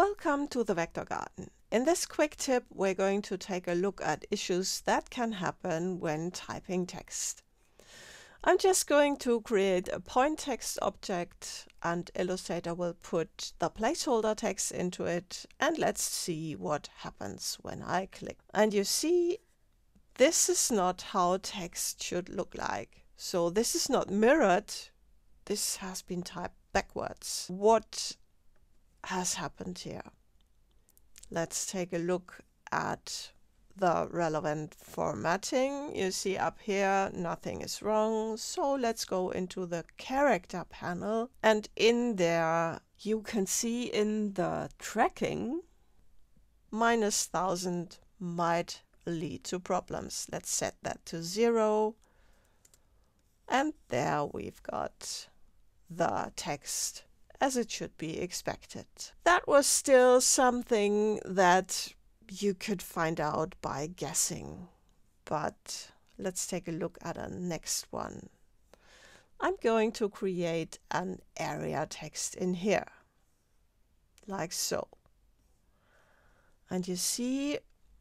Welcome to the Vector Garden. In this quick tip, we're going to take a look at issues that can happen when typing text. I'm just going to create a point text object and Illustrator will put the placeholder text into it, and let's see what happens when I click. And you see, this is not how text should look like. So this is not mirrored. This has been typed backwards. What has happened here? Let's take a look at the relevant formatting. You see up here nothing is wrong, so let's go into the character panel, and in there you can see in the tracking -1000 might lead to problems. Let's set that to 0, and there we've got the text as it should be expected. That was still something that you could find out by guessing, but let's take a look at a next one. I'm going to create an area text in here, like so. And you see,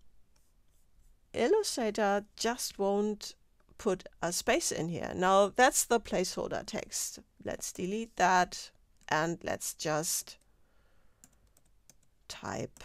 Illustrator just won't put a space in here. Now that's the placeholder text. Let's delete that. And let's just type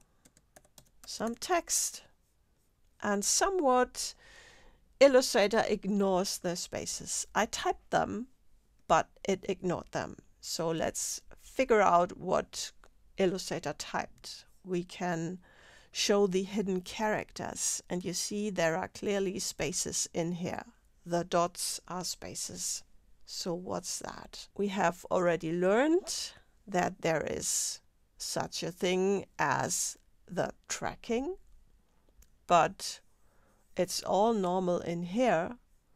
some text. And somewhat Illustrator ignores the spaces. I typed them, but it ignored them. So let's figure out what Illustrator typed. We can show the hidden characters, and you see there are clearly spaces in here. The dots are spaces. So what's that? We have already learned that there is such a thing as the tracking, but it's all normal in here.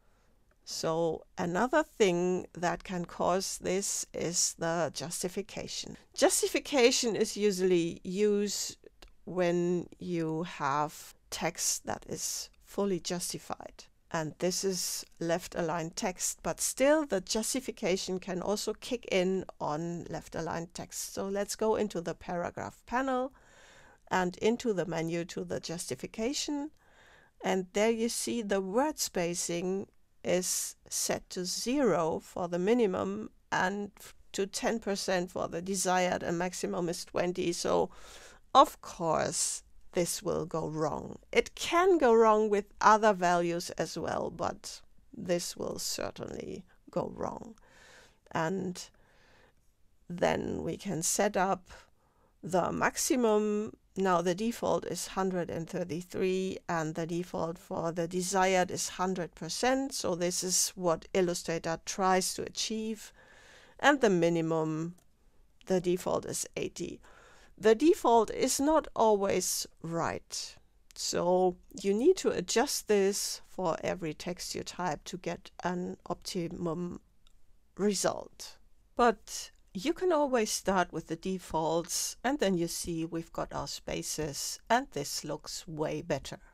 So another thing that can cause this is the justification. Justification is usually used when you have text that is fully justified. And this is left aligned text, but still the justification can also kick in on left aligned text. So let's go into the paragraph panel and into the menu to the justification. And there you see the word spacing is set to 0 for the minimum and to 10% for the desired, and maximum is 20. So of course, this will go wrong. It can go wrong with other values as well, but this will certainly go wrong. And then we can set up the maximum. Now the default is 133 and the default for the desired is 100%. So this is what Illustrator tries to achieve. And the minimum, the default is 80. The default is not always right, so you need to adjust this for every text you type to get an optimum result. But you can always start with the defaults, and then you see we've got our spaces, and this looks way better.